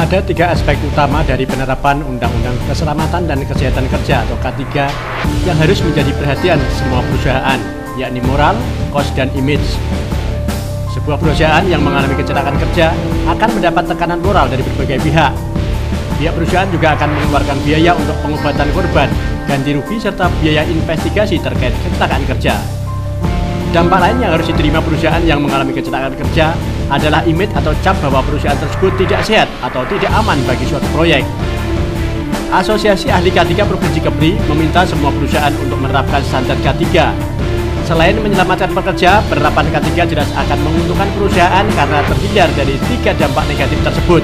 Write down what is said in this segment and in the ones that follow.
Ada tiga aspek utama dari penerapan Undang-Undang Keselamatan dan Kesehatan Kerja atau K3 yang harus menjadi perhatian semua perusahaan, yakni moral, cost, dan image. Sebuah perusahaan yang mengalami kecelakaan kerja akan mendapat tekanan moral dari berbagai pihak. Pihak perusahaan juga akan mengeluarkan biaya untuk pengobatan korban, ganti rugi, serta biaya investigasi terkait kecelakaan kerja. Dampak lain yang harus diterima perusahaan yang mengalami kecelakaan kerja adalah image atau cap bahwa perusahaan tersebut tidak sehat atau tidak aman bagi suatu proyek. Asosiasi Ahli K3 Provinsi Kepri meminta semua perusahaan untuk menerapkan standar K3. Selain menyelamatkan pekerja, penerapan K3 jelas akan menguntungkan perusahaan karena terhindar dari tiga dampak negatif tersebut.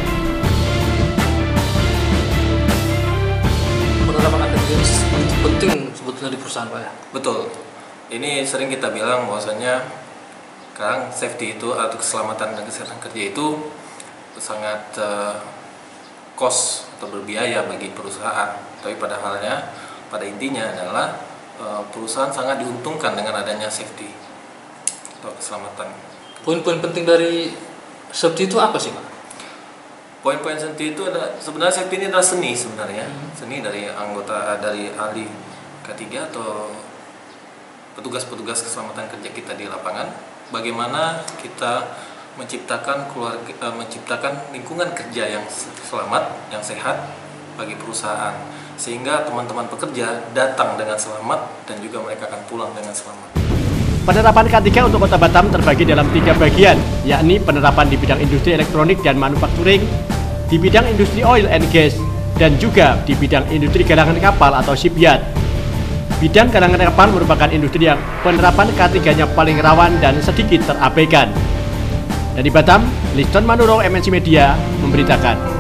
Penerapan K3 penting sebetulnya di perusahaan, Pak ya? Betul. Ini sering kita bilang bahwasanya sekarang safety itu atau keselamatan dan kesehatan kerja itu sangat cost atau berbiaya bagi perusahaan. Tapi pada intinya adalah perusahaan sangat diuntungkan dengan adanya safety atau keselamatan. Poin-poin penting dari safety itu apa sih, Pak? Poin-poin safety itu sebenarnya safety ini adalah seni sebenarnya. Seni dari dari ahli K3 atau petugas-petugas keselamatan kerja kita di lapangan. Bagaimana kita menciptakan lingkungan kerja yang selamat, yang sehat bagi perusahaan, sehingga teman-teman pekerja datang dengan selamat dan juga mereka akan pulang dengan selamat. Penerapan K3 untuk Kota Batam terbagi dalam tiga bagian, yakni penerapan di bidang industri elektronik dan manufacturing, di bidang industri oil and gas, dan juga di bidang industri galangan kapal atau shipyard. Bidang galangan kapal merupakan industri yang penerapan K3-nya paling rawan dan sedikit terabaikan. Dari Batam, Liston Manurung, MNC Media memberitakan.